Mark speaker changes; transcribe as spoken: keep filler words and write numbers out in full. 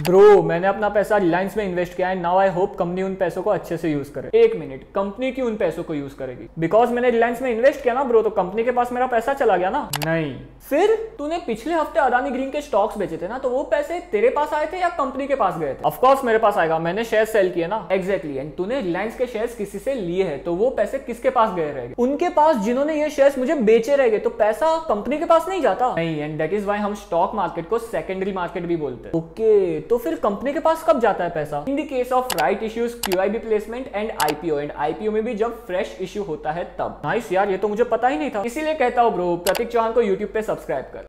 Speaker 1: Bro मैंने अपना पैसा रिलायंस में इन्वेस्ट किया है, नाउ आई होप कंपनी उन पैसों को अच्छे से यूज करे। एक मिनट, कंपनी क्यों उन पैसों को यूज करेगी? बिकॉज मैंने रिलायंस में इन्वेस्ट किया ना ब्रो, तो कंपनी के पास मेरा पैसा चला गया ना। नहीं। फिर तूने पिछले हफ्ते अदानी ग्रीन के स्टॉक्स बेचे थे ना, तो वो पैसे तेरे पास आए थे या कंपनी के पास गए थे? ऑफ कोर्स मेरे पास आएगा, मैंने शेयर सेल किए ना। एग्जैक्टली, एंड तूने रिलायंस के शेयर्स किसी से लिए हैं, तो वो पैसे किसके पास गए रहेंगे? उनके पास जिन्होंने ये शेयर्स मुझे बेचे रहेंगे, तो पैसा कंपनी के पास नहीं जाता। नहीं, एंड दैट इज व्हाई हम स्टॉक मार्केट को सेकेंडरी मार्केट भी बोलते हैं। ओके, तो फिर कंपनी के पास कब जाता है पैसा? In the case of right issues, QIB placement and IPO. And IPO में भी जब फ्रेश इश्यू होता है तब। नाइस यार, ये तो मुझे पता ही नहीं था, इसीलिए कहता हूं ब्रो प्रतीक चौहान को यूट्यूब पे सब्सक्राइब कर।